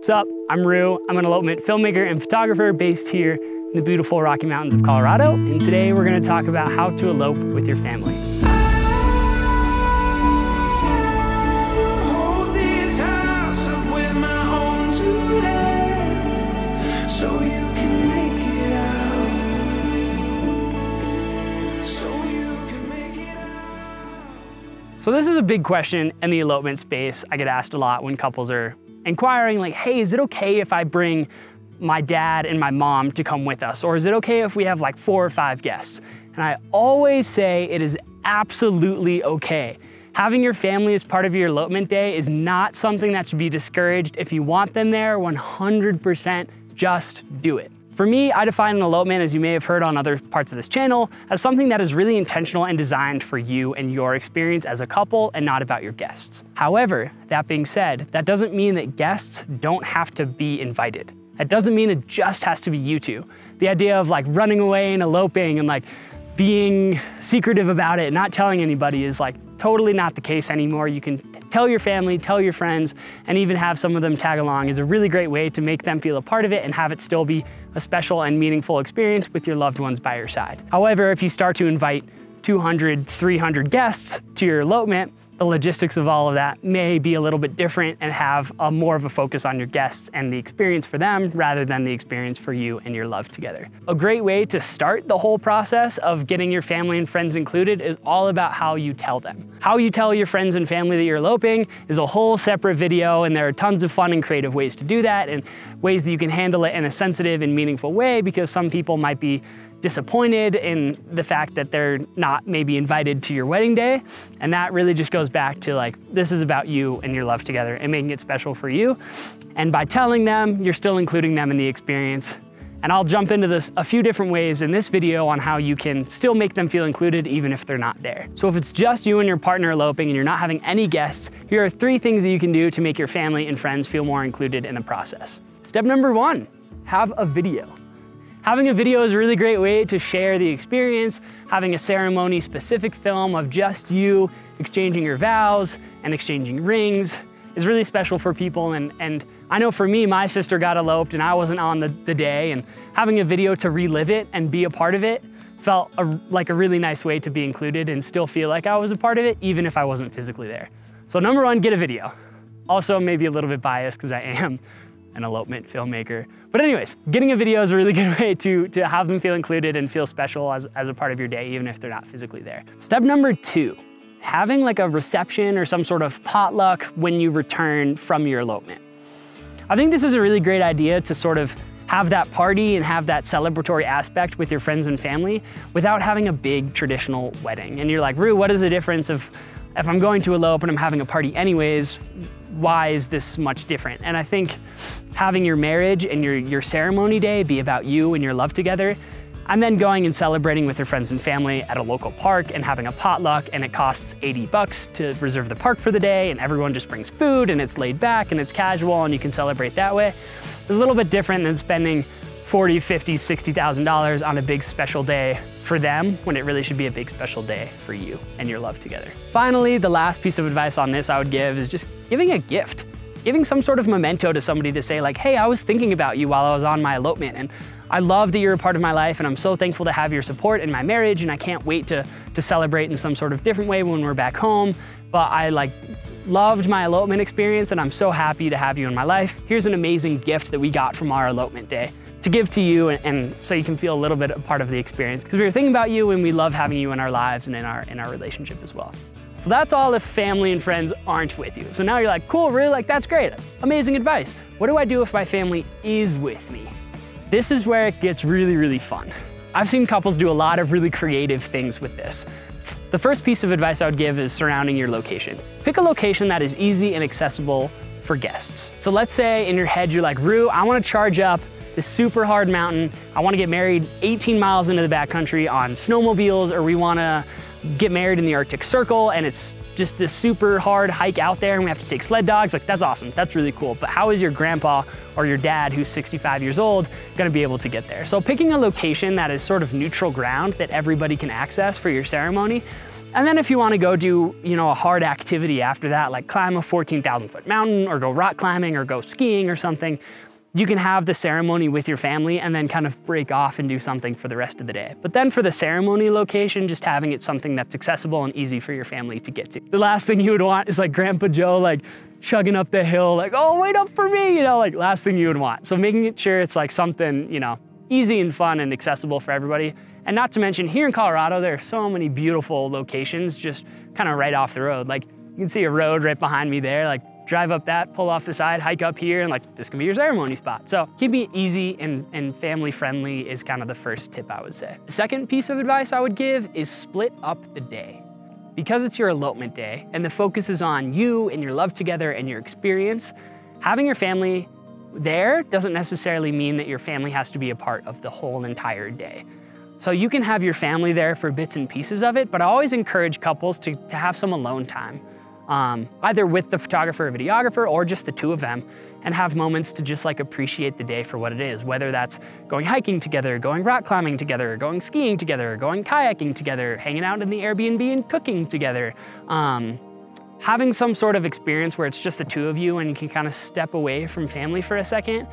What's up? I'm Rue. I'm an elopement filmmaker and photographer based here in the beautiful Rocky Mountains of Colorado. And today we're going to talk about how to elope with your family. So this is a big question in the elopement space. I get asked a lot when couples are inquiring, like, hey, is it okay if I bring my dad and my mom to come with us? Or is it okay if we have like 4 or 5 guests? And I always say it is absolutely okay. Having your family as part of your elopement day is not something that should be discouraged. If you want them there, 100% just do it. For me, I define an elopement, as you may have heard on other parts of this channel, as something that is really intentional and designed for you and your experience as a couple and not about your guests. However, that being said, that doesn't mean that guests don't have to be invited. That doesn't mean it just has to be you two. The idea of like running away and eloping and like being secretive about it, not telling anybody is like totally not the case anymore. You can tell your family, tell your friends, and even have some of them tag along is a really great way to make them feel a part of it and have it still be a special and meaningful experience with your loved ones by your side. However, if you start to invite 200, 300 guests to your elopement, the logistics of all of that may be a little bit different and have more of a focus on your guests and the experience for them rather than the experience for you and your love together. A great way to start the whole process of getting your family and friends included is all about how you tell them. How you tell your friends and family that you're eloping is a whole separate video, and there are tons of fun and creative ways to do that and ways that you can handle it in a sensitive and meaningful way, because some people might be disappointed in the fact that they're not maybe invited to your wedding day. And that really just goes back to like, this is about you and your love together and making it special for you. And by telling them, you're still including them in the experience. And I'll jump into this a few different ways in this video on how you can still make them feel included even if they're not there. So if it's just you and your partner eloping and you're not having any guests, here are 3 things that you can do to make your family and friends feel more included in the process. Step number 1, have a video. Having a video is a really great way to share the experience. Having a ceremony-specific film of just you exchanging your vows and exchanging rings is really special for people. And I know for me, my sister got eloped and I wasn't on the day, and having a video to relive it and be a part of it felt like a really nice way to be included and still feel like I was a part of it, even if I wasn't physically there. So number 1, get a video. Also, maybe a little bit biased because I am an elopement filmmaker. But anyways, getting a video is a really good way to have them feel included and feel special as a part of your day, even if they're not physically there. Step number 2, having like a reception or some sort of potluck when you return from your elopement. I think this is a really great idea to sort of have that party and have that celebratory aspect with your friends and family without having a big traditional wedding. And you're like, Rue, what is the difference if I'm going to elope and I'm having a party anyways? Why is this much different? And I think having your marriage and your ceremony day be about you and your love together, and then going and celebrating with your friends and family at a local park and having a potluck, and it costs $80 to reserve the park for the day, and everyone just brings food and it's laid back and it's casual and you can celebrate that way. It's a little bit different than spending $40,000, $50,000, $60,000 on a big special day for them when it really should be a big special day for you and your love together. Finally, the last piece of advice on this I would give is just giving a gift. Giving some sort of memento to somebody to say like, hey, I was thinking about you while I was on my elopement, and I love that you're a part of my life, and I'm so thankful to have your support in my marriage, and I can't wait to celebrate in some sort of different way when we're back home. But I loved my elopement experience, and I'm so happy to have you in my life. Here's an amazing gift that we got from our elopement day to give to you, and so you can feel a little bit a part of the experience, because we were thinking about you and we love having you in our lives and in our relationship as well. So that's all if family and friends aren't with you. So now you're like, cool, really, like that's great, amazing advice. What do I do if my family is with me? This is where it gets really, really fun. I've seen couples do a lot of really creative things with this. The first piece of advice I would give is surrounding your location. Pick a location that is easy and accessible for guests. So let's say in your head, you're like, Rue, I wanna charge up this super hard mountain. I wanna get married 18 miles into the backcountry on snowmobiles, or we wanna get married in the Arctic Circle and it's just this super hard hike out there and we have to take sled dogs. Like, that's awesome, that's really cool. But how is your grandpa or your dad, who's 65 years old, gonna be able to get there? So picking a location that is sort of neutral ground that everybody can access for your ceremony And then if you want to go do, a hard activity after that, like climb a 14,000-foot mountain or go rock climbing or go skiing or something, you can have the ceremony with your family and then kind of break off and do something for the rest of the day. But then for the ceremony location, just having it something that's accessible and easy for your family to get to. The last thing you would want is like Grandpa Joe, like chugging up the hill, like, oh, wait up for me, like last thing you would want. So making sure it's like something, easy and fun and accessible for everybody. And not to mention here in Colorado, there are so many beautiful locations just kind of right off the road. Like you can see a road right behind me there, like drive up that, pull off the side, hike up here, and like this can be your ceremony spot. So keeping it easy and family friendly is kind of the first tip I would say. The second piece of advice I would give is split up the day. Because it's your elopement day and the focus is on you and your love together and your experience, having your family there doesn't necessarily mean that your family has to be a part of the whole entire day. So you can have your family there for bits and pieces of it, but I always encourage couples to have some alone time. Either with the photographer or videographer or just the two of them, and have moments to just like appreciate the day for what it is, whether that's going hiking together, going rock climbing together, going skiing together, going kayaking together, hanging out in the Airbnb and cooking together. Having some sort of experience where it's just the two of you and you can kind of step away from family for a second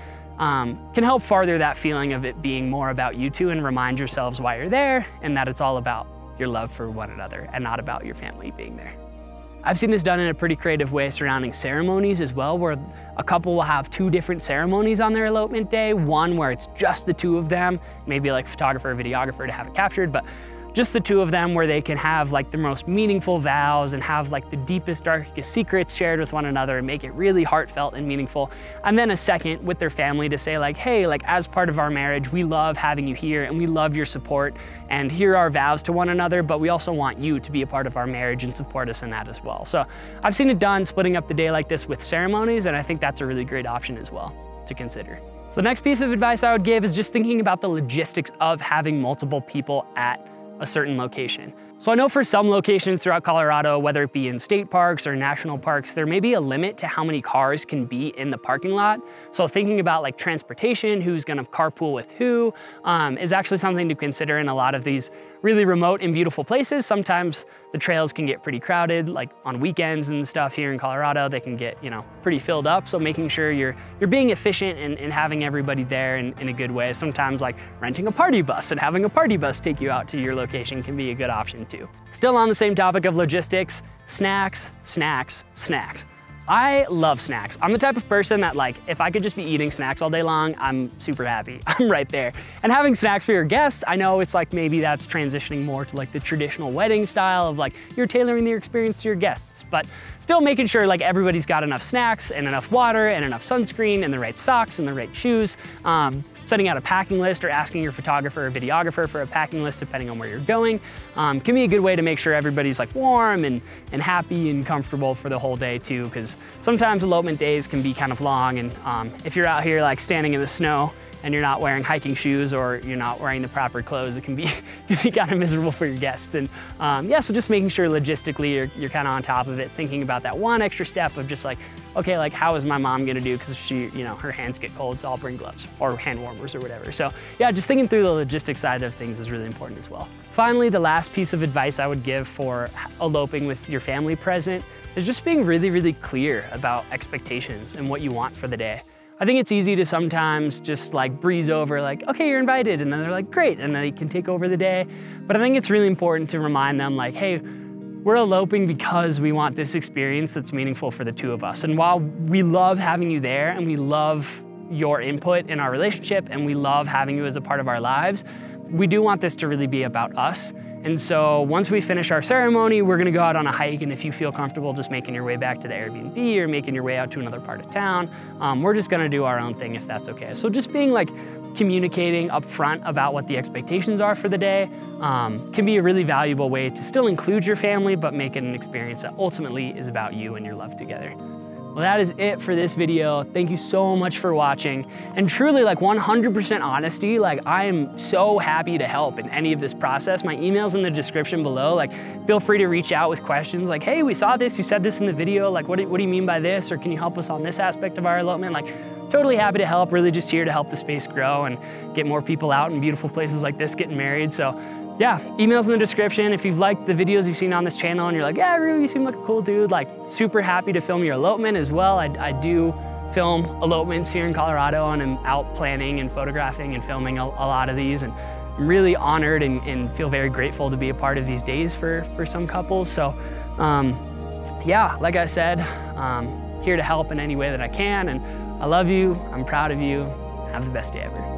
can help farther that feeling of it being more about you two and remind yourselves why you're there and that it's all about your love for one another and not about your family being there. I've seen this done in a pretty creative way surrounding ceremonies as well, where a couple will have two different ceremonies on their elopement day. One where it's just the two of them, maybe like photographer or videographer to have it captured, but just the two of them where they can have like the most meaningful vows and have like the deepest, darkest secrets shared with one another and make it really heartfelt and meaningful. And then a second with their family to say like, hey, like as part of our marriage, we love having you here and we love your support and here are our vows to one another, but we also want you to be a part of our marriage and support us in that as well. So I've seen it done splitting up the day like this with ceremonies, and I think that's a really great option as well to consider. So the next piece of advice I would give is just thinking about the logistics of having multiple people at a certain location. So I know for some locations throughout Colorado, whether it be in state parks or national parks, there may be a limit to how many cars can be in the parking lot. So thinking about like transportation, who's gonna carpool with who, is actually something to consider in a lot of these really remote and beautiful places. Sometimes the trails can get pretty crowded, like on weekends and stuff here in Colorado, they can get, pretty filled up. So making sure you're being efficient and having everybody there in a good way. Sometimes like renting a party bus and having a party bus take you out to your location can be a good option too. Still on the same topic of logistics, snacks, snacks, snacks. I love snacks. I'm the type of person that like, if I could just be eating snacks all day long, I'm super happy. I'm right there. And having snacks for your guests, I know it's like maybe that's transitioning more to like the traditional wedding style of like, you're tailoring the experience to your guests, but still making sure like everybody's got enough snacks and enough water and enough sunscreen and the right socks and the right shoes. Setting out a packing list or asking your photographer or videographer for a packing list depending on where you're going can be a good way to make sure everybody's like warm and happy and comfortable for the whole day too, because sometimes elopement days can be kind of long, and if you're out here like standing in the snow and you're not wearing hiking shoes or you're not wearing the proper clothes, it can be kind of miserable for your guests. And yeah, so just making sure logistically you're kind of on top of it, thinking about that one extra step of just like, okay, like how is my mom gonna do? Because she, her hands get cold, so I'll bring gloves or hand warmers or whatever. So yeah, just thinking through the logistics side of things is really important as well. Finally, the last piece of advice I would give for eloping with your family present is just being really, really clear about expectations and what you want for the day. I think it's easy to sometimes just like breeze over like, okay, you're invited. And then they're like, great. And then they can take over the day. But I think it's really important to remind them like, hey, we're eloping because we want this experience that's meaningful for the two of us. And while we love having you there and we love your input in our relationship and we love having you as a part of our lives, we do want this to really be about us. And so once we finish our ceremony, we're gonna go out on a hike, and if you feel comfortable just making your way back to the Airbnb or making your way out to another part of town, we're just gonna do our own thing if that's okay. So just being like communicating up front about what the expectations are for the day can be a really valuable way to still include your family, but make it an experience that ultimately is about you and your love together. Well, that is it for this video. Thank you so much for watching. And truly, like 100% honesty, like I am so happy to help in any of this process. My email's in the description below. Like feel free to reach out with questions like, hey, we saw this, you said this in the video. Like, what do you mean by this? Or can you help us on this aspect of our elopement? Like, totally happy to help, really just here to help the space grow and get more people out in beautiful places like this getting married. So yeah, email's in the description. If you've liked the videos you've seen on this channel and you're like, yeah, Rue, you seem like a cool dude, like super happy to film your elopement as well. I do film elopements here in Colorado, and I'm out planning and photographing and filming a lot of these, and I'm really honored and feel very grateful to be a part of these days for some couples. So yeah, like I said, here to help in any way that I can, and I love you, I'm proud of you, have the best day ever.